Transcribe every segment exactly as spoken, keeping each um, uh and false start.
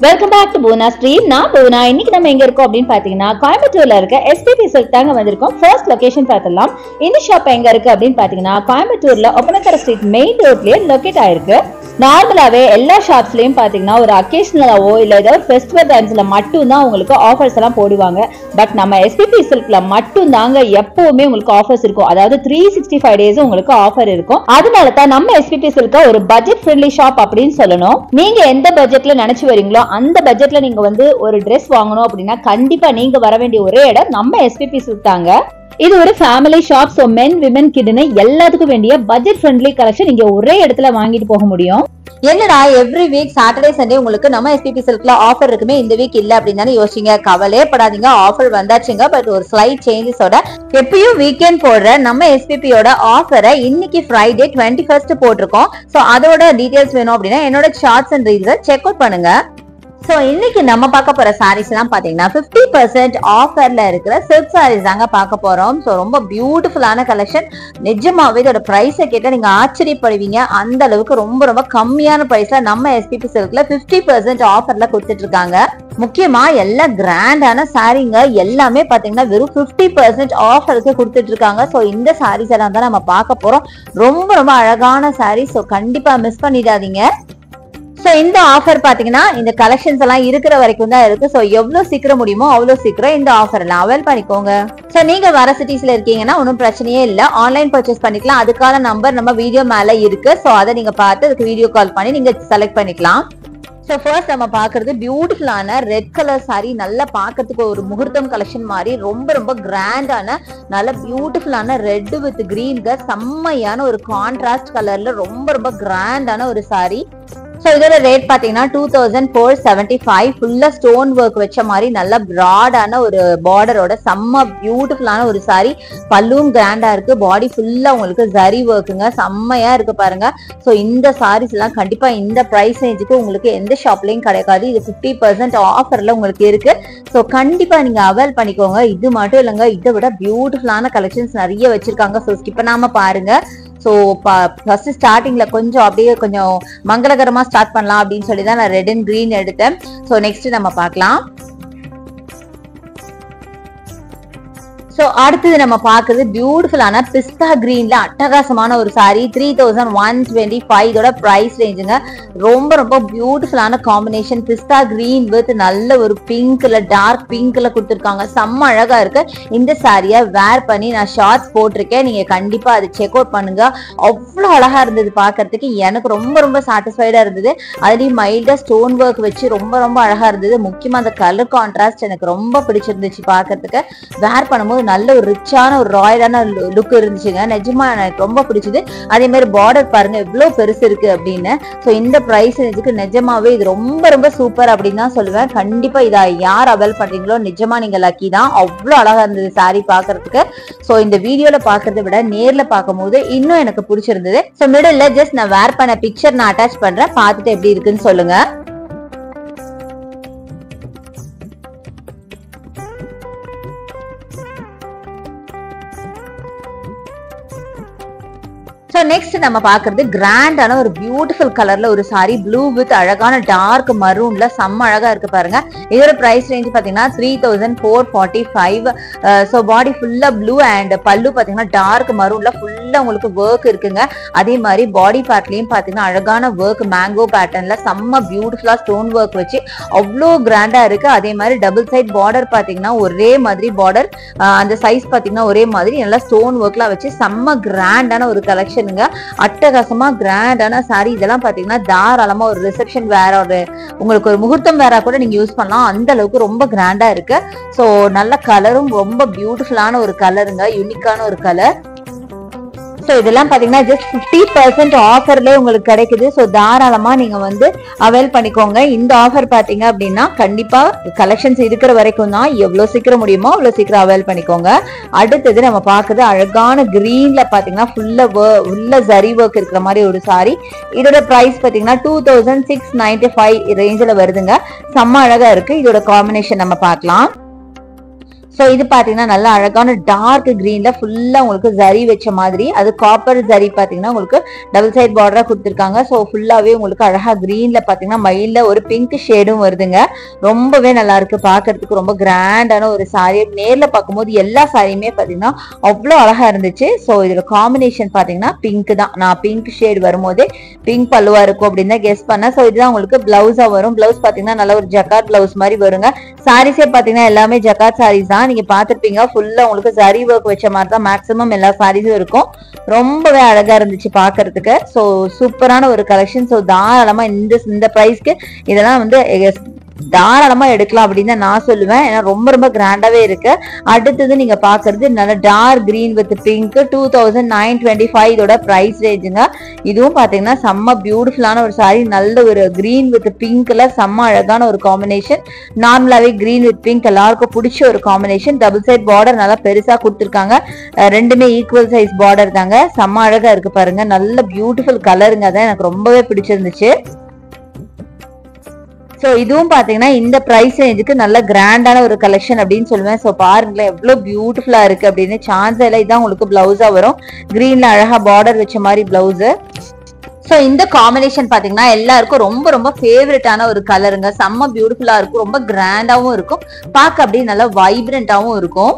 Welcome back to Poona stream. நான் பூனா. இன்னைக்கு நம்ம எங்க இருக்கோம் அப்படின்னு பாத்தீங்கன்னா கோயம்புத்தூர்ல இருக்க எஸ்பிபி சில்க் தாங்க வந்திருக்கோம். ஃபர்ஸ்ட் லொகேஷன் பார்த்தலாம். இந்த ஷாப் எங்க இருக்கு அப்படின்னு பாத்தீங்கன்னா கோயம்புத்தூர்ல ஒப்பனக்கரை ஸ்ட்ரீட் மெயின் ரோட்லயே லொகேட் ஆயிருக்கு. நார்மலாவே எல்லா ஷாப்ஸ்லயும் பாத்தீங்கன்னா ஒரு அக்கேஷனலாவோ இல்ல ஏதோ ஒரு ஃபெஸ்டிவல் டைம்ஸ்ல மட்டும் தான் உங்களுக்கு ஆஃபர்ஸ் எல்லாம் போடுவாங்க. பட் நம்ம எஸ்பிபி சில்க்ல மட்டும் தாங்க எப்பவுமே உங்களுக்கு ஆஃபர்ஸ் இருக்கும். அதாவது த்ரீ சிக்ஸ்டி ஃபைவ் டேஸ் உங்களுக்கு ஆஃபர் இருக்கும். அதனால தான் நம்ம எஸ்பிபி சில்க் ஒரு பட்ஜெட் ஃப்ரெண்ட்லி ஷாப் அப்படின்னு சொல்லணும். நீங்க எந்த பட்ஜெட்ல நினைச்சு வரீங்களோ அந்த பட்ஜெட்ல நீங்க வந்து ஒரு ட்ரெஸ் வாங்கணும் அப்படின்னா கண்டிப்பா நீங்க வர வேண்டிய ஒரே இடம் நம்ம எஸ்பிபி சில்க் தாங்க. இது ஒரு family shop. So men women கிட்னு எல்லாத்துக்கும் வேண்டிய பட்ஜெட் ஃப்ரெண்ட்லி கலெக்ஷன் இங்க ஒரே இடத்துல வாங்கிட்டு போக முடியும். என்னடா எவ்ரி வீக் சாட்டர்டே சண்டே உங்களுக்கு நம்ம எஸ்பிபி சில்க்ல ஆஃபர் இருக்குமே, இந்த வீக் இல்ல அப்படின்னு யோசிங்க. கவலையே படாதீங்க, ஆஃபர் வந்தாச்சுங்க. பட் ஒரு ஸ்லைட் சேஞ்சஸோட எப்பயும் வீக்கெண்ட் போடுற நம்ம எஸ்பிபியோட ஆஃபரை இன்னைக்கு ஃப்ரைடே டுவெண்ட்டி ஃபர்ஸ்ட் போட்டிருக்கோம். சோ அதோட டீடைல்ஸ் வேணும் அப்படின்னா என்னோட ஷார்ட்ஸ் அண்ட் ரீல்ஸை செக் அவுட் பண்ணுங்க. சோ இன்னைக்கு நம்ம பார்க்க போற சாரீஸ் எல்லாம் பாத்தீங்கன்னா பிப்டி பர்சன்ட் ஆஃபர்ல இருக்கிற சில்க் சாரீஸ் தாங்க பார்க்க போறோம். சோ ரொம்ப பியூட்டிஃபுல்லான கலெக்ஷன். நிஜமாவே இதோட பிரைஸை கேட்டா நீங்க ஆச்சரியப்படுவீங்க. அந்த அளவுக்கு ரொம்ப ரொம்ப கம்மியான பிரைஸ்ல நம்ம எஸ்பிபி சில்க்ல பிப்டி பர்சன்ட் ஆஃபர்ல கொடுத்துட்டு இருக்காங்க. முக்கியமா எல்லா கிராண்டான சாரீங்க எல்லாமே பாத்தீங்கன்னா வெறும் பிப்டி பர்சன்ட் ஆஃபருக்கு கொடுத்துட்டு இருக்காங்க. சோ இந்த சாரீஸ் எல்லாம் தான் நம்ம பார்க்க போறோம். ரொம்ப ரொம்ப அழகான சாரீஸ். சோ கண்டிப்பா மிஸ் பண்ணிடாதீங்க. சோ இந்த ஆஃபர் பாத்தீங்கன்னா இந்த கலெக்ஷன்ஸ் எல்லாம் இருக்கிற வரைக்கும் தான் இருக்கு. சோ எவ்வளவு சீக்கிரம் முடியுமோ அவ்வளவு சீக்கிரம் இந்த ஆஃபர் எல்லாம் அவைல் பண்ணிக்கோங்க. சோ நீங்க வர சிட்டிஸ்ல இருக்கீங்கன்னா ஒன்னும் பிரச்சனையே இல்ல, ஆன்லைன் பர்ச்சேஸ் பண்ணிக்கலாம். அதுக்கான நம்பர் நம்ம வீடியோ மேல இருக்கு. சோ அதை நீங்க பார்த்து அதுக்கு வீடியோ கால் பண்ணி நீங்க செலக்ட் பண்ணிக்கலாம். சோ ஃபர்ஸ்ட் நம்ம பாக்குறது பியூட்டிஃபுல்லான ரெட் கலர் சாரி. நல்லா பாக்கிறதுக்கு ஒரு முகூர்த்தம் கலெக்ஷன் மாதிரி ரொம்ப ரொம்ப கிராண்டான நல்ல பியூட்டிஃபுல்லான ரெட் வித் கிரீன்க செம்மையான ஒரு கான்ட்ராஸ்ட் கலர்ல ரொம்ப ரொம்ப கிராண்டான ஒரு சாரி. சோ இதோட ரேட் பாத்தீங்கன்னா two thousand four seventy five. ஃபுல்லா ஸ்டோன் ஒர்க் வச்ச மாதிரி நல்ல பிராடான ஒரு பார்டரோட செம்ம பியூட்டிஃபுல்லான ஒரு சாரி. பல்லும் கிராண்டா இருக்கு. பாடி ஃபுல்லா உங்களுக்கு ஜரி ஒர்க்குங்க, செம்மையா இருக்கு பாருங்க. சோ இந்த சாரீஸ் எல்லாம் கண்டிப்பா இந்த பிரைஸ் ரேஞ்சுக்கு உங்களுக்கு எந்த ஷாப்லயும் கிடைக்காது. இது பிப்டி பர்சன்ட் ஆஃபர்ல உங்களுக்கு இருக்கு. சோ கண்டிப்பா நீங்க அவைல் பண்ணிக்கோங்க. இது மட்டும் இல்லைங்க, இதை விட பியூட்டிஃபுல்லான கலெக்ஷன்ஸ் நிறைய வச்சிருக்காங்க. சோ ஸ்கிப் பண்ணாம பாருங்க. சோ ஃபர்ஸ்ட் ஸ்டார்டிங்ல கொஞ்சம் அப்படியே கொஞ்சம் மங்களகரமா ஸ்டார்ட் பண்ணலாம் அப்படின்னு சொல்லி தான் நான் ரெட் அண்ட் கிரீன் எடுத்தேன். சோ நெக்ஸ்ட் நம்ம பார்க்கலாம். சோ அடுத்தது நம்ம பாக்குறது பியூட்டிஃபுல்லான பிஸ்தா கிரீன்ல அட்டகாசமான ஒரு sari. Three thousand one twenty five இதோட பிரைஸ் ரேஞ்சுங்க. ரொம்ப ரொம்ப பியூட்டிஃபுல்லான காம்பினேஷன். பிஸ்தா கிரீன் வித் நல்ல ஒரு பிங்க்ல டார்க் பிங்க்ல கொடுத்துருக்காங்க. செம்ம அழகா இருக்கு. இந்த சாரியை வேர் பண்ணி நான் ஷார்ட்ஸ் போட்டிருக்கேன். நீங்க கண்டிப்பா அதை செக் அவுட் பண்ணுங்க. அவ்வளவு அழகா இருந்தது பாக்குறதுக்கு. எனக்கு ரொம்ப ரொம்ப சாட்டிஸ்ஃபைடா இருந்தது. அதுலயும் மைல்டா ஸ்டோன் ஒர்க் வச்சு ரொம்ப ரொம்ப அழகா இருந்தது. முக்கியமா அந்த கலர் கான்ட்ராஸ்ட் எனக்கு ரொம்ப பிடிச்சிருந்துச்சு பாக்குறதுக்கு. வேர் பண்ணும்போது நல்ல ஒரு ரிச்சான ஒரு ராயலான லுக் இருந்துச்சுங்க. நிஜமா எனக்கு ரொம்ப பிடிச்சது. அதே மாதிரி பார்டர் பாருங்க எவ்வளவு பெருசு இருக்கு அப்படின்னு. சோ இந்த பிரைஸ் ரேஞ்சுக்கு நிஜமாவே இது ரொம்ப ரொம்ப சூப்பர் அப்படின்னு தான் சொல்லுவேன். கண்டிப்பா இதை யார் அவைல் பண்றீங்களோ நிஜமா நீங்க லக்கி தான். அவ்வளவு அழகா இருந்தது சாரி பாக்குறதுக்கு. சோ இந்த வீடியோல பாக்குறத விட நேர்ல பார்க்கும் போது இன்னும் எனக்கு பிடிச்சிருந்தது. சோ மிடில்ல ஜஸ்ட் நான் வேர் பண்ண பிக்சர் நான் அட்டாச் பண்றேன். பார்த்துட்டு எப்படி இருக்குன்னு சொல்லுங்க. சோ நெக்ஸ்ட் நம்ம பாக்குறது கிராண்டான ஒரு பியூட்டிஃபுல் கலர்ல ஒரு சாரி. ப்ளூ வித் அழகான டார்க் மரூன்ல செம்ம அழகா இருக்கு பாருங்க. இதோட பிரைஸ் ரேஞ்ச் பாத்தீங்கன்னா three thousand four forty five. So body ஃபுல்லா ப்ளூ அண்ட் பல்லு பாத்தீங்கன்னா டார்க் மரூன்ல ஃபுல்லா உங்களுக்கு ஒர்க் இருக்குங்க. அதே மாதிரி பாடி பார்ட்லயும் பாத்தீங்கன்னா அழகான ஒர்க் மேங்கோ பேட்டர்ன்ல செம்ம பியூட்டிஃபுல்லா ஸ்டோன் ஒர்க் வச்சு அவ்வளோ கிராண்டா இருக்கு. அதே மாதிரி டபுள் சைட் பார்டர் பாத்தீங்கன்னா ஒரே மாதிரி பார்டர், அந்த சைஸ் பாத்தீங்கன்னா ஒரே மாதிரி நல்லா ஸ்டோன் ஒர்க்லாம் வச்சு செம்ம கிராண்டான ஒரு கலெக்ஷன். அட்டகாசமா கிராண்டான சாரி. இதெல்லாம் பாத்தீங்கன்னா தாராளமா ஒரு ரிசப்ஷன் வேற ஒரு உங்களுக்கு ஒரு முகூர்த்தம் வேற கூட நீங்க யூஸ் பண்ணலாம். அந்த அளவுக்கு ரொம்ப கிராண்டா இருக்கு. சோ நல்ல கலரும் ரொம்ப பியூட்டிஃபுல்லான ஒரு கலருங்க, யூனிக்கான ஒரு கலர். சோ இதெல்லாம் பாத்தீங்கன்னா ஜஸ்ட் பிப்டி பர்சன்ட் ஆஃபர்ல உங்களுக்கு கிடைக்குது. சோ தாராளமா நீங்க வந்து அவைல் பண்ணிக்கோங்க. இந்த ஆஃபர் பாத்தீங்க அப்படின்னா கண்டிப்பா கலெக்ஷன்ஸ் இருக்கிற வரைக்கும் தான். எவ்வளவு சீக்கிரம் முடியுமோ அவ்வளவு சீக்கிரம் அவைல் பண்ணிக்கோங்க. அடுத்தது நம்ம பாக்குறது அழகான கிரீன்ல பாத்தீங்கன்னா ஃபுல்லா உள்ள ஜரி ஒர்க் இருக்கிற மாதிரி ஒரு சாரி. இதோட பிரைஸ் பாத்தீங்கன்னா two thousand six ninety five ரேஞ்சில வருதுங்க. செம்ம அழகா இருக்கு. இதோட காம்பினேஷன் நம்ம பார்க்கலாம். ஸோ இது பாத்தீங்கன்னா நல்ல அழகான டார்க் கிரீன்ல ஃபுல்லா உங்களுக்கு ஜரி வச்ச மாதிரி, அது காப்பர் ஜரி பாத்தீங்கன்னா உங்களுக்கு டபுள் சைட் பார்டரா கொடுத்துருக்காங்க. ஸோ ஃபுல்லாவே உங்களுக்கு அழகா கிரீன்ல பாத்தீங்கன்னா மயில ஒரு பிங்க் ஷேடும் வருதுங்க. ரொம்பவே நல்லா இருக்கு பாக்குறதுக்கு, ரொம்ப கிராண்டான ஒரு சாரி. நேர்ல பார்க்கும்போது எல்லா சாரியுமே பாத்தீங்கன்னா அவ்வளோ அழகா இருந்துச்சு. ஸோ இதோட காம்பினேஷன் பாத்தீங்கன்னா பிங்க் தான். நான் பிங்க் ஷேட் வரும்போதே பிங்க் பல்லுவா இருக்கும் அப்படின்னு தான் கெஸ் பண்ணேன். ஸோ இதுதான் உங்களுக்கு பிளவுஸா வரும். பிளவுஸ் பாத்தீங்கன்னா நல்ல ஒரு ஜக்கார்ட் பிளவுஸ் மாதிரி வருங்க. சாரீஸே பாத்தீங்கன்னா எல்லாமே ஜக்கார்ட் சாரீஸ் தான். நீங்க பாத்துருப்பீங்க ஃபுல்லா உங்களுக்கு ஜரி ஒர்க் வச்ச மாதிரி தான் மேக்ஸிமம் எல்லா சாரீஸும் இருக்கும். ரொம்பவே அழகா இருந்துச்சு பாக்குறதுக்கு. ஸோ சூப்பரான ஒரு கலெக்ஷன். ஸோ தாராளமா இந்த இந்த பிரைஸ்க்கு இதெல்லாம் வந்து தாராளமா எடுக்கலாம் அப்படின்னு நான் சொல்லுவேன். ஏன்னா ரொம்ப ரொம்ப கிராண்டாவே இருக்கு. அடுத்தது நீங்க பாக்குறது நல்ல dark green with pink two thousand nine twenty five இதோட பிரைஸ் ரேஞ்சுங்க. இதுவும் பாத்தீங்கன்னா செம்ம பியூட்டிஃபுல்லான ஒரு சாரி. நல்ல ஒரு கிரீன் வித் பிங்க்ல செம்ம அழகான ஒரு காம்பினேஷன். நார்மலாவே கிரீன் வித் பிங்க் எல்லாருக்கும் பிடிச்ச ஒரு காம்பினேஷன். டபுள் சைட் பார்டர் நல்லா பெருசா கொடுத்துருக்காங்க. ரெண்டுமே ஈக்குவல் சைஸ் பார்டர் தாங்க. செம்ம அழகா இருக்கு பாருங்க. நல்ல பியூட்டிஃபுல் கலருங்க. அதான் எனக்கு ரொம்பவே பிடிச்சிருந்துச்சு. ஸோ இதுவும் பாத்தீங்கன்னா இந்த பிரைஸ் ரேஞ்சுக்கு நல்ல கிராண்டான ஒரு கலெக்ஷன் அப்படின்னு சொல்லுவேன். ஸோ பாருங்களேன் எவ்வளவு பியூட்டிஃபுல்லா இருக்கு அப்படின்னு. சான்ஸ் எல்லாம் இதான் உங்களுக்கு பிளவுஸா வரும். கிரீன்ல அழகா பார்டர் வச்ச மாதிரி பிளவுஸ். ஸோ இந்த காம்பினேஷன் பாத்தீங்கன்னா எல்லாருக்கும் ரொம்ப ரொம்ப ஃபேவரட்டான ஒரு கலருங்க. செம்ம பியூட்டிஃபுல்லா இருக்கும். ரொம்ப கிராண்டாவும் இருக்கும். பார்க்க அப்படியே நல்லா வைப்ரண்டாவும் இருக்கும்.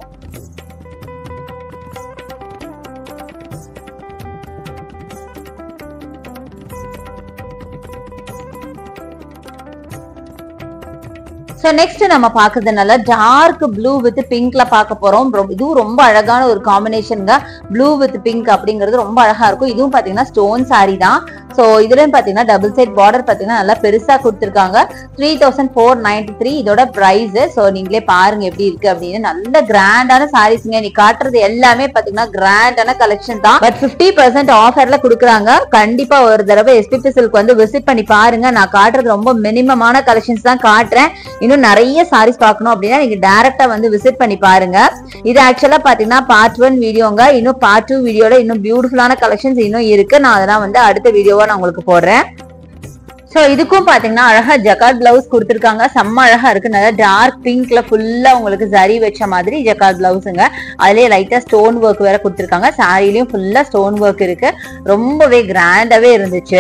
ஸோ நெக்ஸ்ட் நம்ம பாக்குறதுனால டார்க் ப்ளூ வித் பிங்க்ல பார்க்க போறோம். இதுவும் ரொம்ப அழகான ஒரு காம்பினேஷனுங்க. ப்ளூ வித் பிங்க் அப்படிங்கிறது ரொம்ப அழகா இருக்கும். இதுவும் பாத்தீங்கன்னா ஸ்டோன் சாரி தான். ஸோ இதுலயும் பாத்தீங்கன்னா டபுள் சைட் பார்டர் பாத்தீங்கன்னா நல்லா பெருசா கொடுத்துருக்காங்க. Three thousand four ninety three இதோட பிரைஸ். ஸோ நீங்களே பாருங்க எப்படி இருக்கு அப்படின்னு. நல்ல கிராண்டான சாரீஸ்ங்க. நீ காட்டுறது எல்லாமே பாத்தீங்கன்னா கிராண்டான கலெக்ஷன் தான். பட் பிப்டி பர்சன்ட் ஆஃபர்ல கொடுக்குறாங்க. கண்டிப்பா ஒரு தடவை எஸ்பிபி சில்க் வந்து விசிட் பண்ணி பாருங்க. நான் காட்டுறது ரொம்ப மினிமமான கலெக்ஷன்ஸ் தான் காட்டுறேன். இன்னும் நிறைய சாரீஸ் பார்க்கணும் அப்படின்னா நீங்க டைரக்டா வந்து விசிட் பண்ணி பாருங்க. இது ஆக்சுவலா பாத்தீங்கன்னா பார்ட் ஒன் வீடியோங்க. இன்னும் பார்ட் டூ வீடியோல இன்னும் பியூட்டிஃபுல்லான கலெக்ஷன்ஸ் இன்னும் இருக்கு. நான் அதெல்லாம் வந்து அடுத்த வீடியோவா நான் உங்களுக்கு போடுறேன். சோ இதுக்கும் பாத்தீங்கன்னா அழகா ஜக்கார்ட் பிளவுஸ் கொடுத்திருக்காங்க. செம்ம அழகா இருக்கு. நல்லா டார்க் பிங்க்ல ஃபுல்லா உங்களுக்கு ஜரி வச்ச மாதிரி ஜக்கார்ட் பிளவுஸுங்க. அதுலயே லைட்டா ஸ்டோன் ஒர்க் வேற கொடுத்திருக்காங்க. சாரிலயும் ஃபுல்லா ஸ்டோன் ஒர்க் இருக்கு. ரொம்பவே கிராண்டாவே இருந்துச்சு.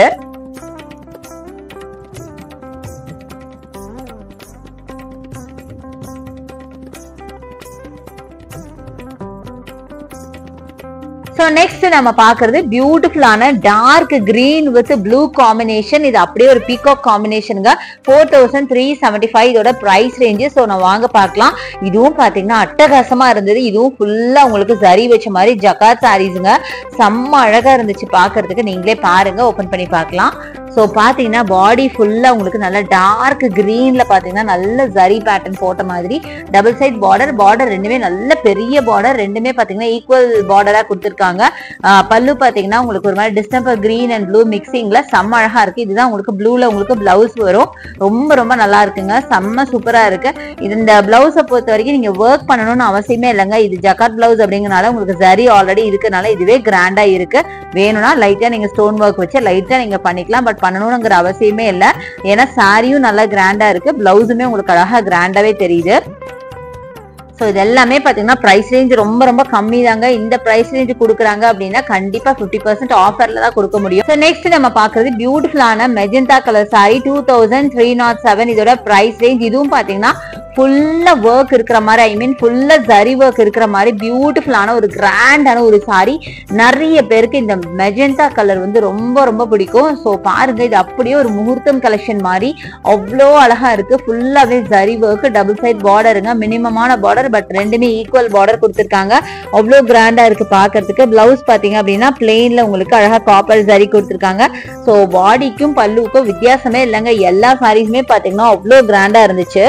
So next நம்ம பாக்குறது பியூட்டிஃபுல்லான dark green with blue combination. இது அப்படியே ஒரு பீகாக் காம்பினேஷனுங்க. Four thousand three seventy five இதோட பிரைஸ் ரேஞ்சு. ஸோ நான் வாங்க பார்க்கலாம். இதுவும் பாத்தீங்கன்னா அட்டகாசமா இருந்தது. இதுவும் ஃபுல்லா உங்களுக்கு ஜரி வச்ச மாதிரி ஜக்கார்ட் சாரீஸுங்க. செம்ம அழகா இருந்துச்சு பாக்குறதுக்கு. நீங்களே பாருங்க, ஓபன் பண்ணி பார்க்கலாம். ஸோ பாத்தீங்கன்னா பாடி ஃபுல்லா உங்களுக்கு நல்ல டார்க் கிரீன்ல பாத்தீங்கன்னா நல்ல ஜரி பேட்டர்ன் போட்ட மாதிரி டபுள் சைட் பார்டர். பார்டர் ரெண்டுமே நல்ல பெரிய பார்டர். ரெண்டுமே பாத்தீங்கன்னா ஈக்குவல் பார்டரா கொடுத்துருக்காங்க. பல்லு பாத்தீங்கன்னா உங்களுக்கு ஒரு மாதிரி டிஸ்டம்பர் கிரீன் அண்ட் ப்ளூ மிக்சிங்ல செம்ம அழகா இருக்கு. இதுதான் உங்களுக்கு ப்ளூல உங்களுக்கு பிளவுஸ் வரும். ரொம்ப ரொம்ப நல்லா இருக்குங்க. செம்ம சூப்பரா இருக்கு. இது இந்த பிளவுஸை பொறுத்த வரைக்கும் நீங்க ஒர்க் பண்ணணும்னு அவசியமே இல்லைங்க. இது ஜக்கார்ட் பிளவுஸ் அப்படிங்கறனால உங்களுக்கு ஜரி ஆல்ரெடி இருக்கனால இதுவே கிராண்டா இருக்கு. வேணும்னா லைட்டா நீங்க ஸ்டோன் ஒர்க் வச்சு லைட்டா நீங்க பண்ணிக்கலாம். பட் பண்ணணும்ங்கிற அவசியமே இல்லை. ஏன்னா சாரியும் நல்லா கிராண்டா இருக்கு. பிளவுஸுமே உங்களுக்கு அழகா கிராண்டாவே தெரியுது. சோ இது எல்லாமே பாத்தீங்கன்னா பிரைஸ் ரேஞ்ச் ரொம்ப ரொம்ப கம்மி தாங்க. இந்த பிரைஸ் ரேஞ்ச் கொடுக்குறாங்க அப்படின்னா கண்டிப்பா பிப்டி பர்சன்ட் ஆஃபர்ல தான் கொடுக்க முடியும். சோ நெக்ஸ்ட் நம்ம பாக்குறது பியூட்டிஃபுல்லான magenta colour sari. Two thousand three nought seven இதோட பிரைஸ் ரேஞ்ச். இதுவும் பாத்தீங்கன்னா ஃபுல்லா ஒர்க் இருக்கிற மாதிரி, ஐ மீன் ஃபுல்லா ஜரி ஒர்க் இருக்கிற மாதிரி பியூட்டிஃபுல்லான ஒரு கிராண்டான ஒரு சாரி. நிறைய பேருக்கு இந்த மெஜந்தா கலர் வந்து ரொம்ப ரொம்ப பிடிக்கும். ஸோ பாருங்க, இது அப்படியே ஒரு முகூர்த்தம் கலெக்ஷன் மாதிரி அவ்வளோ அழகா இருக்கு. ஃபுல்லாவே ஜரி ஒர்க், டபுள் சைட் பார்டருங்க. மினிமமான பார்டர், பட் ரெண்டுமே ஈக்குவல் பார்டர் கொடுத்துருக்காங்க. அவ்வளோ கிராண்டா இருக்கு பாக்குறதுக்கு. பிளவுஸ் பாத்தீங்க அப்படின்னா பிளெயின்ல உங்களுக்கு அழகா காப்பர் ஜரி கொடுத்துருக்காங்க. ஸோ பாடிக்கும் பல்லுக்கும் வித்தியாசமே இல்லைங்க. எல்லா சாரீஸுமே பாத்தீங்கன்னா அவ்வளோ கிராண்டா இருந்துச்சு.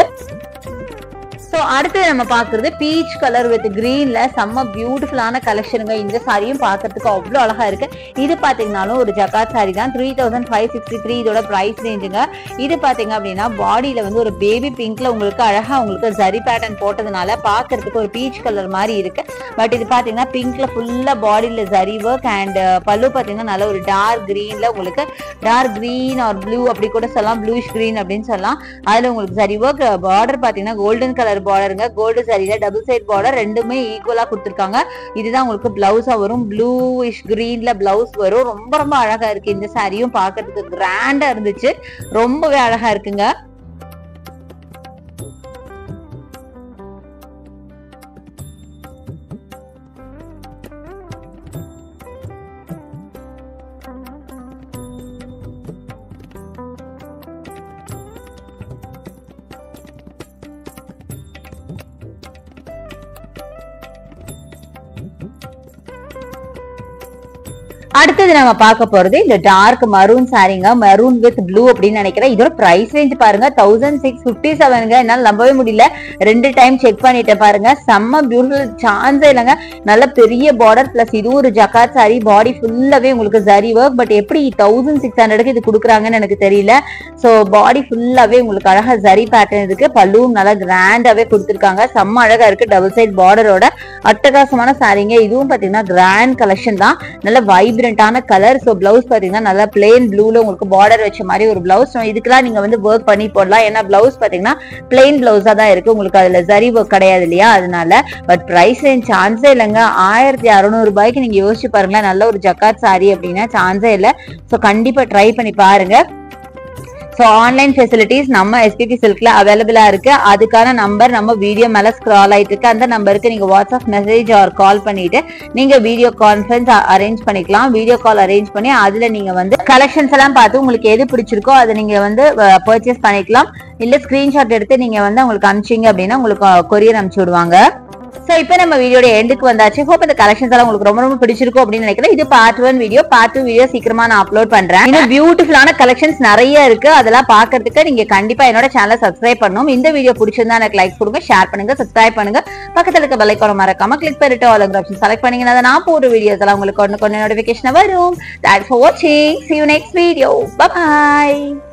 ஸோ அடுத்து நம்ம பாக்குறது பீச் கலர் வித் கிரீன்ல செம்ம பியூட்டிஃபுல்லான கலெக்ஷனுங்க. இந்த சாரியும் பாக்குறதுக்கு அவ்வளோ அழகா இருக்கு. இது பாத்தீங்கன்னாலும் ஒரு ஜக்கார்ட் சாரி தான். Three thousand five sixty three இதோட பிரைஸ் ரேஞ்சுங்க. இது பாத்தீங்க அப்படின்னா பாடியில வந்து ஒரு பேபி பிங்க்ல உங்களுக்கு அழகா உங்களுக்கு ஜரி பேட்டர்ன் போட்டதுனால பாக்குறதுக்கு ஒரு பீச் கலர் மாதிரி இருக்கு. பட் இது பாத்தீங்கன்னா பிங்க்ல ஃபுல்லா பாடியில ஜரி ஒர்க் அண்ட் பல்லு பாத்தீங்கன்னா நல்ல ஒரு டார்க் கிரீன்ல உங்களுக்கு டார்க் கிரீன் ஆர் ப்ளூ அப்படி கூட சொல்லலாம், ப்ளூஷ் கிரீன் அப்படின்னு சொல்லலாம். அதுல உங்களுக்கு ஜரி ஒர்க். பார்டர் பாத்தீங்கன்னா கோல்டன் கலர் பார்டருங்க. கோல்டு சாரியில டபுள் சைட் பார்டர் ரெண்டுமே ஈக்குவலா கொடுத்துருக்காங்க. இதுதான் உங்களுக்கு பிளவுஸா வரும். ப்ளூயிஷ் கிரீன்ல பிளவுஸ் வரும். ரொம்ப ரொம்ப அழகா இருக்கு. இந்த சாரியும் பாக்குறதுக்கு கிராண்டா இருந்துச்சு. ரொம்பவே அழகா இருக்குங்க. அடுத்தது நம்ம பார்க்க போறது இந்த டார்க் மரூன் சாரிங்க. மரூன் வித் ப்ளூ அப்படின்னு நினைக்கிறேன். இதோட பிரைஸ் ரேஞ்ச் பாருங்க தௌசண்ட் சிக்ஸ் பிப்டி செவனுங்க. என்னால நம்பவே முடியல. ரெண்டு டைம் செக் பண்ணிட்டேன் பாருங்க. செம்ம பியூட்டிஃபுல், சான்ஸே இல்லைங்க. நல்ல பெரிய பார்டர் பிளஸ் இது ஒரு ஜக்காத் சாரி. பாடி ஃபுல்லாவே உங்களுக்கு ஜரி ஒர்க். பட் எப்படி தௌசண்ட் சிக்ஸ் ஹண்ட்ரடுக்கு இது கொடுக்குறாங்கன்னு எனக்கு தெரியல. ஸோ பாடி ஃபுல்லாவே உங்களுக்கு அழகா ஜரி பேட்டர்ன் இருக்கு. பல்லுவும் நல்லா கிராண்டாவே கொடுத்துருக்காங்க. செம்ம அழகா இருக்கு. டபுள் சைட் பார்டரோட அட்டகாசமான சாரிங்க. இதுவும் பாத்தீங்கன்னா கிராண்ட் கலெக்ஷன் தான். நல்ல வைப்ரண்ட் கலர். சோ பிளவுஸ் பாத்தீங்கன்னா நல்லா பிளெயின் ப்ளூல உங்களுக்கு பார்டர் வச்ச மாதிரி ஒரு பிளவுஸ். இதுக்கெல்லாம் நீங்க வந்து ஒர்க் பண்ணி போடலாம். ஏன்னா பிளவுஸ் பாத்தீங்கன்னா பிளெயின் பிளவுஸா தான் இருக்கு. உங்களுக்கு அதுல ஜரி ஒர்க் கிடையாது இல்லையா, அதனால. பட் பிரைஸ் ரேஞ்ச் சான்ஸே இல்லைங்க. ஆயிரத்தி அறுநூறு ரூபாய்க்கு நீங்க யோசிச்சு பாருங்களேன். நல்ல ஒரு ஜக்காத் சாரி அப்படின்னா சான்ஸே இல்லை. சோ கண்டிப்பா ட்ரை பண்ணி பாருங்க. ஸோ ஆன்லைன் ஃபெசிலிட்டிஸ் நம்ம எஸ்பிபி சில்க்ல அவைலபிளா இருக்கு. அதுக்கான நம்பர் நம்ம வீடியோ மேல ஸ்க்ரால் ஆயிட்டு இருக்கு. அந்த நம்பருக்கு நீங்க வாட்ஸ்அப் மெசேஜ் ஆர் கால் பண்ணிட்டு நீங்க வீடியோ கான்ஃபரன்ஸ் அரேஞ்ச் பண்ணிக்கலாம். வீடியோ கால் அரேஞ்ச் பண்ணி அதுல நீங்க வந்து கலெக்ஷன்ஸ் எல்லாம் பார்த்து உங்களுக்கு எது பிடிச்சிருக்கோ அதை நீங்க வந்து பர்ச்சேஸ் பண்ணிக்கலாம். இல்ல ஸ்கிரீன்ஷாட் எடுத்து நீங்க வந்து உங்களுக்கு அனுப்பிச்சிங்க அப்படின்னா உங்களுக்கு கொரியர் அனுப்பிச்சு விடுவாங்க. சோ இப்போ நம்ம வீடியோட எண்டுக்கு வந்தாச்சு. ஹோப் இந்த கலெக்ஷன்ஸ் எல்லாம் உங்களுக்கு ரொம்ப ரொம்ப பிடிச்சிருக்கும் அப்படின்னு நினைக்கிறேன். இது part one video. Part two video சீக்கிரமா நான் அப்லோட் பண்றேன். இன்னும் பியூட்டிஃபுல்லான கலெக்ஷன்ஸ் நிறைய இருக்கு. அதெல்லாம் பாக்குறதுக்கு நீங்க கண்டிப்பா என்னோட சேனலை சப்ஸ்கிரைப் பண்ணணும். இந்த வீடியோ பிடிச்சிருந்தா எனக்கு லைக் கொடுங்க, ஷேர் பண்ணுங்க, சப்ஸ்கிரைப் பண்ணுங்க. பக்கத்துல இருக்க பெல் ஐகானை மறக்காம கிளிக் பண்ணிட்டு ஆல் ஆப்ஷன் செலக்ட் பண்ணீங்கன்னா நான் போடுற வீடியோஸ் எல்லாம் உங்களுக்கு ஒன்னு கொண்டு நோட்டிபிகேஷன் வரும். Thanks for watching. See you next video. Bye bye.